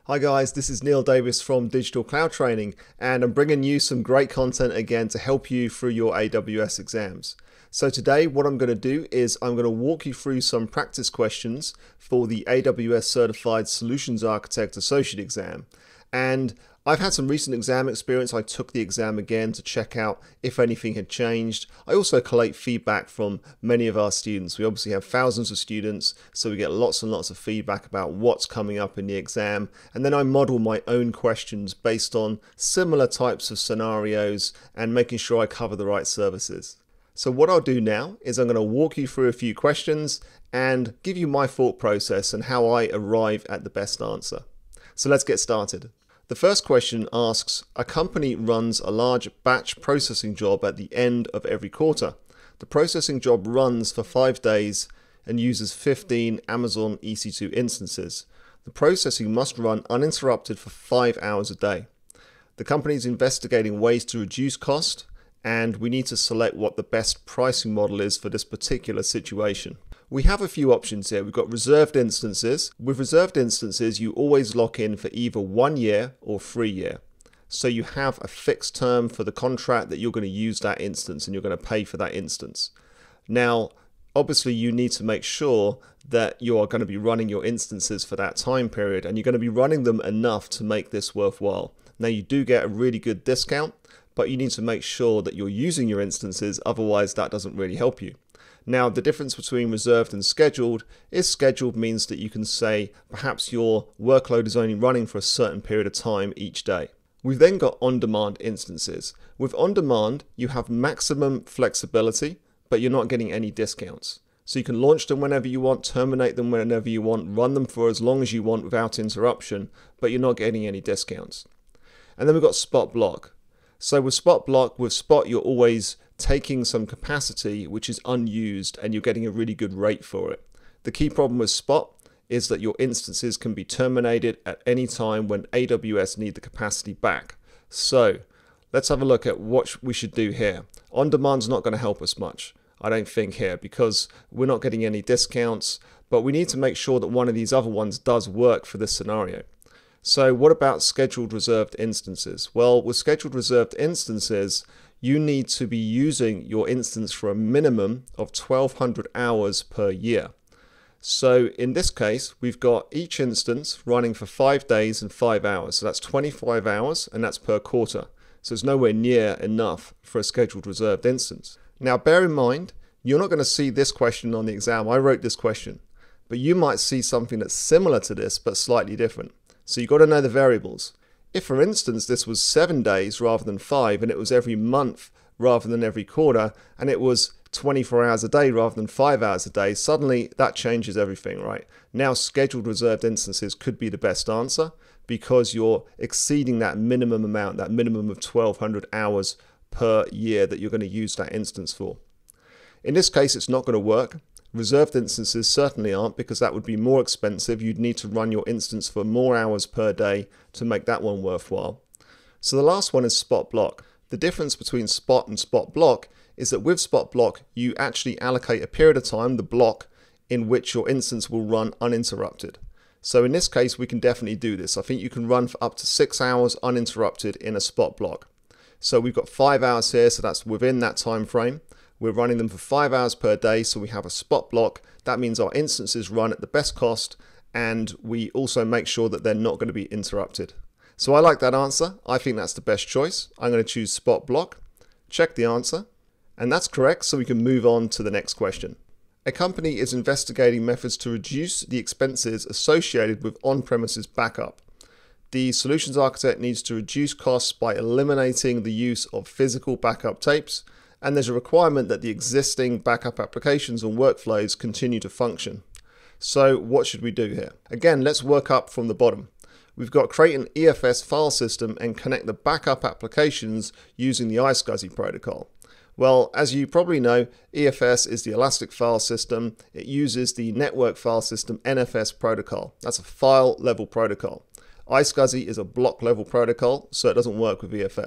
Hi guys, this is Neal Davis from Digital Cloud Training, and I'm bringing you some great content again to help you through your AWS exams. So today what I'm going to do is I'm going to walk you through some practice questions for the AWS Certified Solutions Architect Associate exam. And I've had some recent exam experience. I took the exam again to check out if anything had changed. I also collate feedback from many of our students. We obviously have thousands of students, so we get lots and lots of feedback about what's coming up in the exam. And then I model my own questions based on similar types of scenarios and making sure I cover the right services. So what I'll do now is I'm going to walk you through a few questions and give you my thought process and how I arrive at the best answer. So let's get started. The first question asks, a company runs a large batch processing job at the end of every quarter. The processing job runs for 5 days and uses 15 Amazon EC2 instances. The processing must run uninterrupted for 5 hours a day. The company is investigating ways to reduce cost, and we need to select what the best pricing model is for this particular situation. We have a few options here. We've got reserved instances. With reserved instances, you always lock in for either 1 year or 3 years. So you have a fixed term for the contract that you're going to use that instance and you're going to pay for that instance. Now, obviously you need to make sure that you are going to be running your instances for that time period and you're going to be running them enough to make this worthwhile. Now you do get a really good discount, but you need to make sure that you're using your instances, otherwise that doesn't really help you. Now, the difference between reserved and scheduled is scheduled means that you can say perhaps your workload is only running for a certain period of time each day. We've then got on-demand instances. With on-demand, you have maximum flexibility, but you're not getting any discounts. So you can launch them whenever you want, terminate them whenever you want, run them for as long as you want without interruption, but you're not getting any discounts. And then we've got spot block. So with spot block, with spot, you're always taking some capacity which is unused and you're getting a really good rate for it. The key problem with spot is that your instances can be terminated at any time when AWS need the capacity back. So let's have a look at what we should do here. On demand's not going to help us much, I don't think, here, because we're not getting any discounts, but we need to make sure that one of these other ones does work for this scenario. So what about scheduled reserved instances? Well, with scheduled reserved instances, you need to be using your instance for a minimum of 1,200 hours per year. So in this case, we've got each instance running for 5 days and 5 hours. So that's 25 hours and that's per quarter. So it's nowhere near enough for a scheduled reserved instance. Now bear in mind, you're not going to see this question on the exam. I wrote this question, but you might see something that's similar to this but slightly different. So you've got to know the variables. If, for instance, this was 7 days rather than 5, and it was every month rather than every quarter, and it was 24 hours a day rather than 5 hours a day, suddenly that changes everything, right? Now scheduled reserved instances could be the best answer because you're exceeding that minimum amount, that minimum of 1,200 hours per year that you're going to use that instance for. In this case, it's not going to work. Reserved instances certainly aren't, because that would be more expensive. You'd need to run your instance for more hours per day to make that one worthwhile. So the last one is spot block. The difference between spot and spot block is that with spot block, you actually allocate a period of time, the block, in which your instance will run uninterrupted. So in this case, we can definitely do this. I think you can run for up to 6 hours uninterrupted in a spot block. So we've got 5 hours here, so that's within that time frame. We're running them for 5 hours per day, so we have a spot block. That means our instances run at the best cost, and we also make sure that they're not going to be interrupted. So I like that answer. I think that's the best choice. I'm going to choose spot block, check the answer, and that's correct, so we can move on to the next question. A company is investigating methods to reduce the expenses associated with on-premises backup. The solutions architect needs to reduce costs by eliminating the use of physical backup tapes, and there's a requirement that the existing backup applications and workflows continue to function. So what should we do here? Again, let's work up from the bottom. We've got to create an EFS file system and connect the backup applications using the iSCSI protocol. Well, as you probably know, EFS is the Elastic File System. It uses the Network File System NFS protocol. That's a file level protocol. iSCSI is a block level protocol, so it doesn't work with EFS.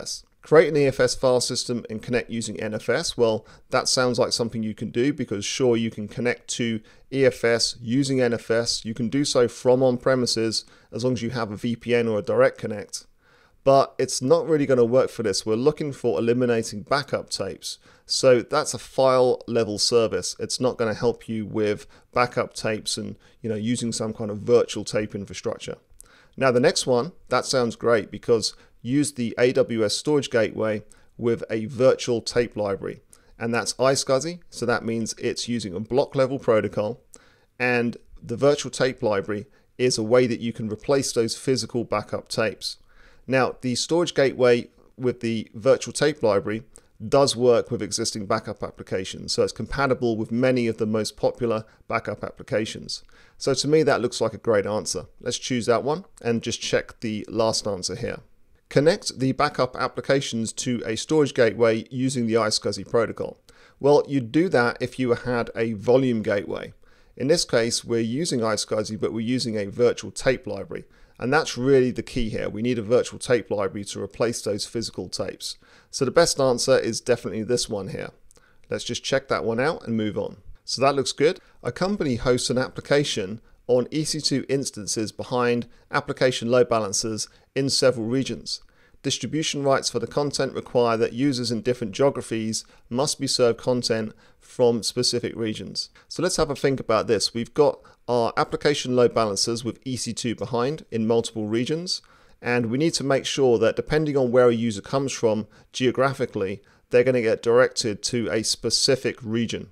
Create an EFS file system and connect using NFS. Well, that sounds like something you can do because sure, you can connect to EFS using NFS. You can do so from on-premises as long as you have a VPN or a direct connect. But it's not really going to work for this. We're looking for eliminating backup tapes. So that's a file level service. It's not going to help you with backup tapes and using some kind of virtual tape infrastructure. Now the next one, that sounds great because use the AWS storage gateway with a virtual tape library, and that's iSCSI, so that means it's using a block level protocol, and the virtual tape library is a way that you can replace those physical backup tapes. Now the storage gateway with the virtual tape library does work with existing backup applications, so it's compatible with many of the most popular backup applications. So to me that looks like a great answer. Let's choose that one and just check the last answer here. Connect the backup applications to a storage gateway using the iSCSI protocol. Well, you'd do that if you had a volume gateway. In this case, we're using iSCSI, but we're using a virtual tape library. And that's really the key here. We need a virtual tape library to replace those physical tapes. So the best answer is definitely this one here. Let's just check that one out and move on. So that looks good. A company hosts an application on EC2 instances behind application load balancers in several regions. Distribution rights for the content require that users in different geographies must be served content from specific regions. So let's have a think about this. We've got our application load balancers with EC2 behind in multiple regions, and we need to make sure that depending on where a user comes from geographically, they're going to get directed to a specific region.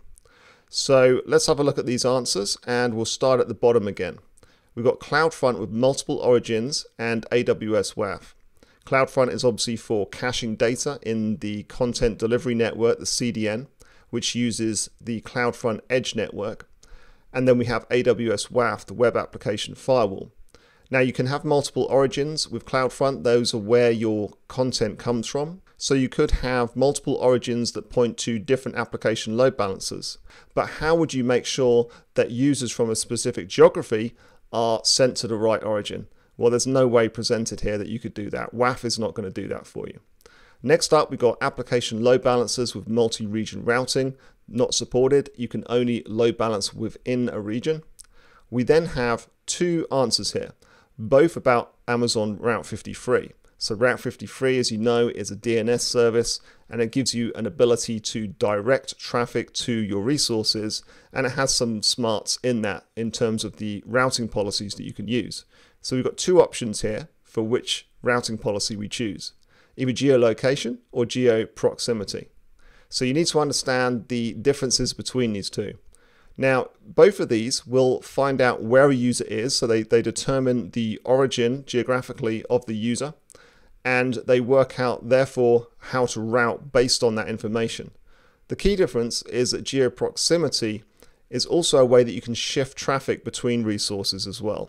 So let's have a look at these answers, and we'll start at the bottom again. We've got CloudFront with multiple origins and AWS WAF. CloudFront is obviously for caching data in the content delivery network, the CDN, which uses the CloudFront Edge network. And then we have AWS WAF, the web application firewall. Now you can have multiple origins with CloudFront. Those are where your content comes from. So you could have multiple origins that point to different application load balancers. But how would you make sure that users from a specific geography are sent to the right origin? Well, there's no way presented here that you could do that. WAF is not going to do that for you. Next up, we've got application load balancers with multi-region routing. Not supported. You can only load balance within a region. We then have two answers here, both about Amazon Route 53. So Route 53, as you know, is a DNS service, and it gives you an ability to direct traffic to your resources, and it has some smarts in that in terms of the routing policies that you can use. So we've got two options here for which routing policy we choose, either geolocation or geo-proximity. So you need to understand the differences between these two. Now, both of these will find out where a user is, so they determine the origin geographically of the user, and they work out, therefore, how to route based on that information. The key difference is that geo-proximity is also a way that you can shift traffic between resources as well.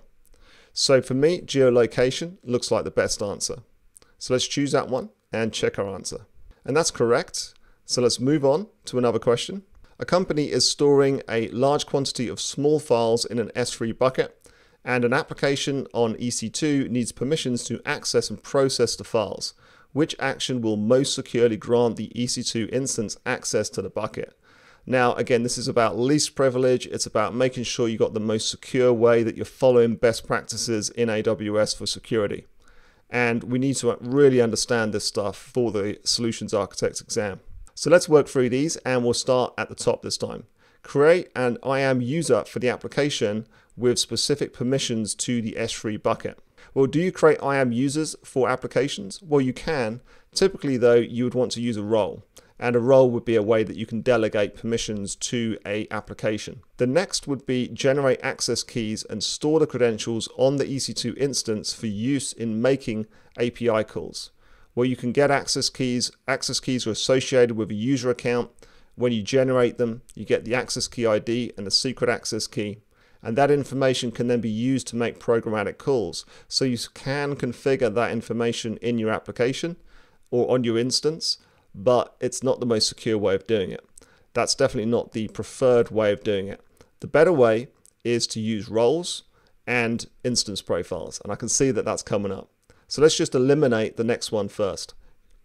So for me, geolocation looks like the best answer. So let's choose that one and check our answer. And that's correct. So let's move on to another question. A company is storing a large quantity of small files in an S3 bucket, and an application on EC2 needs permissions to access and process the files. Which action will most securely grant the EC2 instance access to the bucket? Now, again, this is about least privilege. It's about making sure you got the most secure way, that you're following best practices in AWS for security. And we need to really understand this stuff for the Solutions Architect exam. So let's work through these, and we'll start at the top this time. Create an IAM user for the application with specific permissions to the S3 bucket. Well, do you create IAM users for applications? Well, you can. Typically, though, you would want to use a role. And a role would be a way that you can delegate permissions to an application. The next would be generate access keys and store the credentials on the EC2 instance for use in making API calls. Well, you can get access keys. Access keys are associated with a user account. When you generate them, you get the access key ID and the secret access key. And that information can then be used to make programmatic calls. So you can configure that information in your application or on your instance, but it's not the most secure way of doing it. That's definitely not the preferred way of doing it. The better way is to use roles and instance profiles. And I can see that that's coming up. So let's just eliminate the next one first.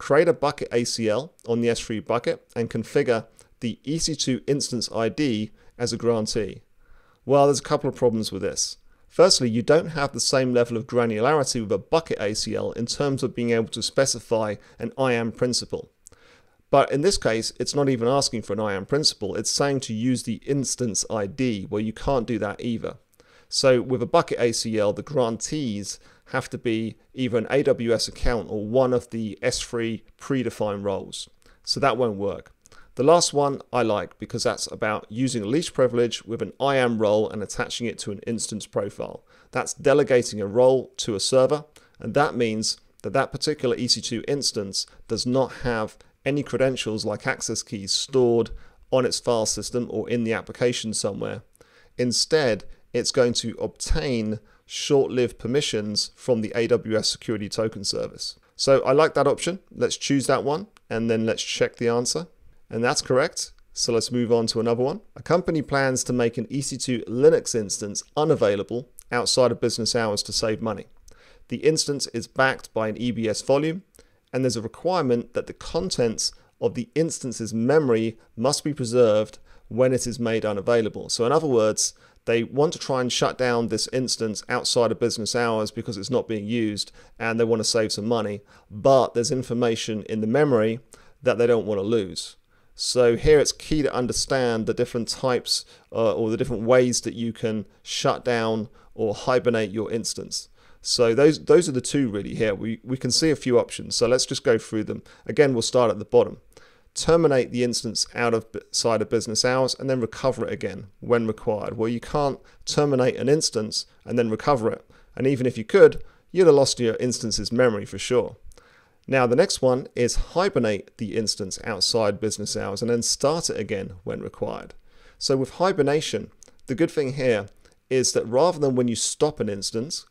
create a bucket ACL on the S3 bucket and configure the EC2 instance ID as a grantee. Well, there's a couple of problems with this. Firstly, you don't have the same level of granularity with a bucket ACL in terms of being able to specify an IAM principal. But in this case, it's not even asking for an IAM principal, it's saying to use the instance ID, where you can't do that either. So with a bucket ACL, the grantees have to be either an AWS account or one of the S3 predefined roles. So that won't work. The last one I like because that's about using a least privilege with an IAM role and attaching it to an instance profile. That's delegating a role to a server, and that means that that particular EC2 instance does not have any credentials like access keys stored on its file system or in the application somewhere. Instead, it's going to obtain short-lived permissions from the AWS Security Token Service. So I like that option. Let's choose that one and then let's check the answer. And that's correct. So let's move on to another one. A company plans to make an EC2 Linux instance unavailable outside of business hours to save money. The instance is backed by an EBS volume, and there's a requirement that the contents of the instance's memory must be preserved when it is made unavailable. So in other words, they want to try and shut down this instance outside of business hours because it's not being used and they want to save some money, but there's information in the memory that they don't want to lose. So here it's key to understand the different types or the different ways that you can shut down or hibernate your instance. So those are the two really here. We can see a few options. So let's just go through them. Again, we'll start at the bottom. Terminate the instance outside of business hours and then recover it again when required. Well, you can't terminate an instance and then recover it. And even if you could, you'd have lost your instance's memory for sure. Now, the next one is hibernate the instance outside business hours and then start it again when required. So with hibernation, the good thing here is that rather than when you stop an instance,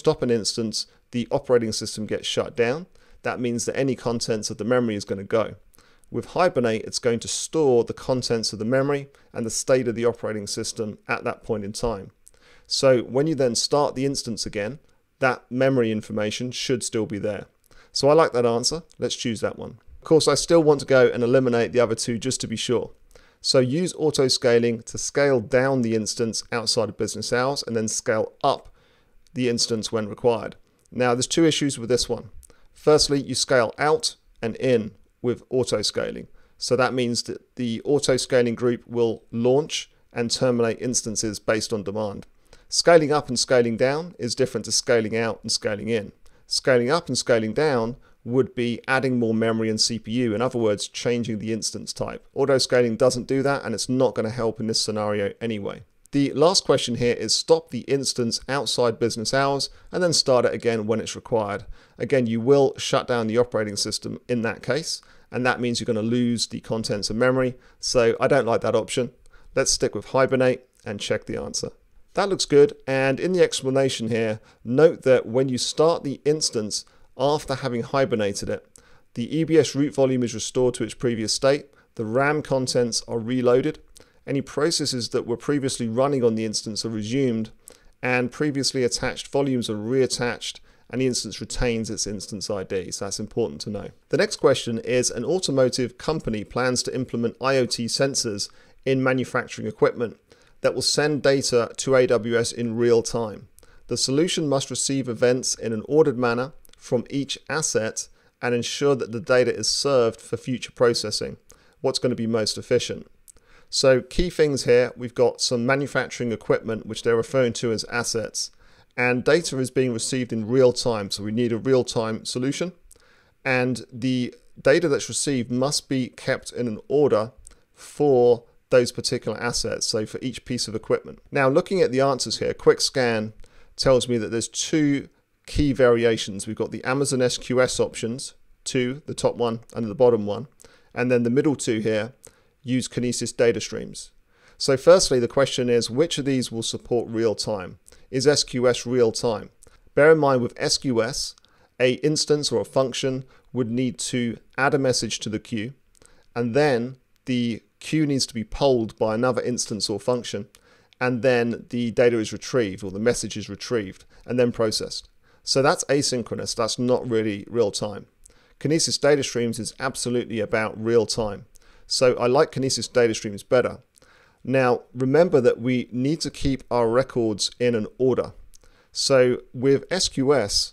the operating system gets shut down. That means that any contents of the memory is going to go. With Hibernate, it's going to store the contents of the memory and the state of the operating system at that point in time. So when you then start the instance again, that memory information should still be there. So I like that answer. Let's choose that one. Of course, I still want to go and eliminate the other two just to be sure. So use auto scaling to scale down the instance outside of business hours and then scale up the instance when required. Now, there's two issues with this one. Firstly, you scale out and in with auto scaling. So that means that the auto scaling group will launch and terminate instances based on demand. Scaling up and scaling down is different to scaling out and scaling in. Scaling up and scaling down would be adding more memory and CPU, in other words, changing the instance type. Auto scaling doesn't do that, and it's not going to help in this scenario anyway. The last question here is stop the instance outside business hours and then start it again when it's required. Again, you will shut down the operating system in that case, and that means you're going to lose the contents of memory. So I don't like that option. Let's stick with Hibernate and check the answer. That looks good, and in the explanation here, note that when you start the instance after having hibernated it, the EBS root volume is restored to its previous state, the RAM contents are reloaded, any processes that were previously running on the instance are resumed, and previously attached volumes are reattached, and the instance retains its instance ID. So that's important to know. The next question is, an automotive company plans to implement IoT sensors in manufacturing equipment that will send data to AWS in real time. The solution must receive events in an ordered manner from each asset and ensure that the data is served for future processing. What's going to be most efficient? So key things here, we've got some manufacturing equipment, which they're referring to as assets, and data is being received in real time. So we need a real-time solution, and the data that's received must be kept in an order for those particular assets, so for each piece of equipment. Now, looking at the answers here, quick scan tells me that there's two key variations. We've got the Amazon SQS options, two, the top one and the bottom one, and then the middle two here use Kinesis data streams. So firstly, the question is, which of these will support real time? Is SQS real time? Bear in mind, with SQS, a instance or a function would need to add a message to the queue, and then the queue needs to be polled by another instance or function, and then the data is retrieved, or the message is retrieved and then processed. So that's asynchronous. That's not really real time. Kinesis data streams is absolutely about real time. So I like Kinesis data streams better. Now, remember that we need to keep our records in an order. So with SQS,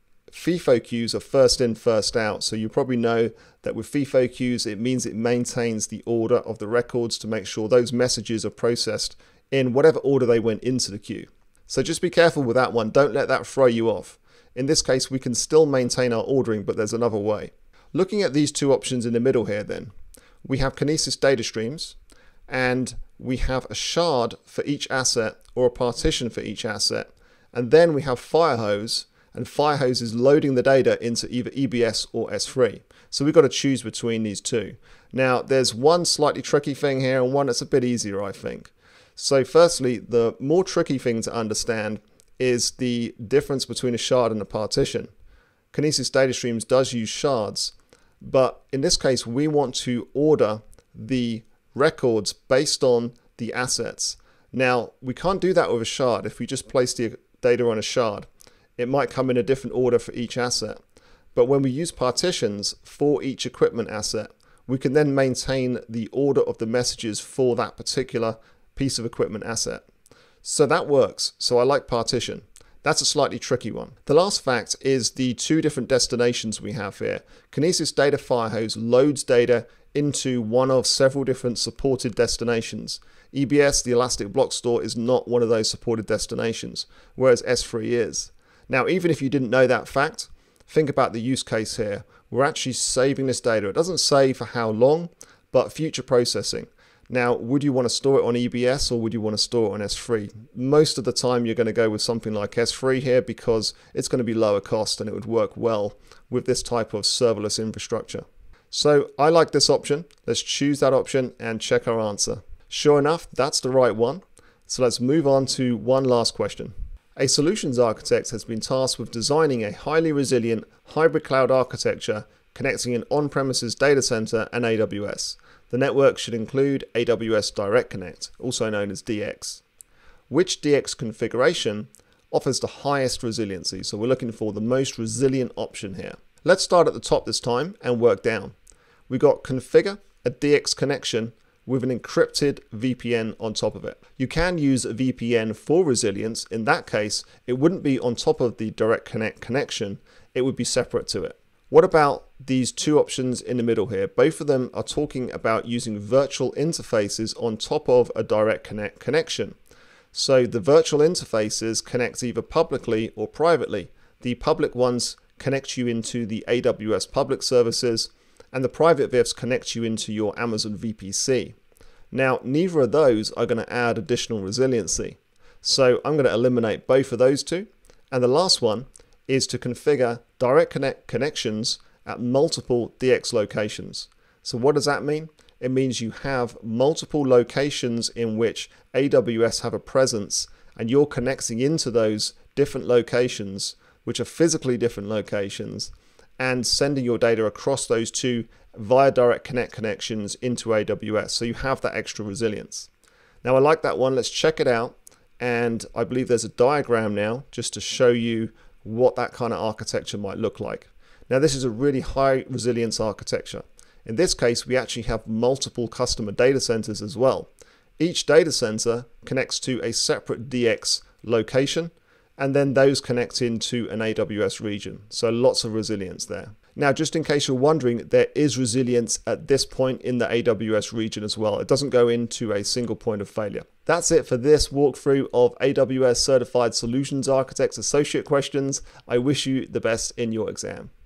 FIFO queues are first in, first out. So you probably know that with FIFO queues, it means it maintains the order of the records to make sure those messages are processed in whatever order they went into the queue. So just be careful with that one. Don't let that throw you off. In this case, we can still maintain our ordering, but there's another way. Looking at these two options in the middle here then, we have Kinesis data streams, and we have a shard for each asset or a partition for each asset. And then we have Firehose, and Firehose is loading the data into either EBS or S3. So we've got to choose between these two. Now, there's one slightly tricky thing here and one that's a bit easier, I think. So firstly, the more tricky thing to understand is the difference between a shard and a partition. Kinesis data streams does use shards, but in this case, we want to order the records based on the assets. Now, we can't do that with a shard. If we just place the data on a shard, it might come in a different order for each asset. But when we use partitions for each equipment asset, we can then maintain the order of the messages for that particular piece of equipment asset. So that works. So I like partition. That's a slightly tricky one. The last fact is the two different destinations we have here. Kinesis Data Firehose loads data into one of several different supported destinations. EBS, the Elastic Block Store, is not one of those supported destinations, whereas S3 is. Now, even if you didn't know that fact, think about the use case here. We're actually saving this data. It doesn't say for how long, but future processing. Now, would you want to store it on EBS or would you want to store it on S3? Most of the time, you're going to go with something like S3 here because it's going to be lower cost and it would work well with this type of serverless infrastructure. So I like this option. Let's choose that option and check our answer. Sure enough, that's the right one. So let's move on to one last question. A solutions architect has been tasked with designing a highly resilient hybrid cloud architecture connecting an on-premises data center and AWS. The network should include AWS Direct Connect, also known as DX. Which DX configuration offers the highest resiliency? So we're looking for the most resilient option here. Let's start at the top this time and work down. We got configure a DX connection with an encrypted VPN on top of it. You can use a VPN for resilience. In that case, it wouldn't be on top of the Direct Connect connection. It would be separate to it. What about these two options in the middle here? Both of them are talking about using virtual interfaces on top of a Direct Connect connection. So the virtual interfaces connect either publicly or privately. The public ones connect you into the AWS public services, and the private VIFs connect you into your Amazon VPC. Now, neither of those are going to add additional resiliency. So I'm going to eliminate both of those two. And the last one is to configure Direct Connect connections at multiple DX locations. So what does that mean? It means you have multiple locations in which AWS have a presence, and you're connecting into those different locations, which are physically different locations, and sending your data across those two via Direct Connect connections into AWS. So you have that extra resilience. Now I like that one. Let's check it out. And I believe there's a diagram now just to show you what that kind of architecture might look like. Now this is a really high resilience architecture. In this case, we actually have multiple customer data centers as well. Each data center connects to a separate DX location, and then those connect into an AWS region. So lots of resilience there. Now, just in case you're wondering, there is resilience at this point in the AWS region as well. It doesn't go into a single point of failure. That's it for this walkthrough of AWS Certified Solutions Architects Associate questions. I wish you the best in your exam.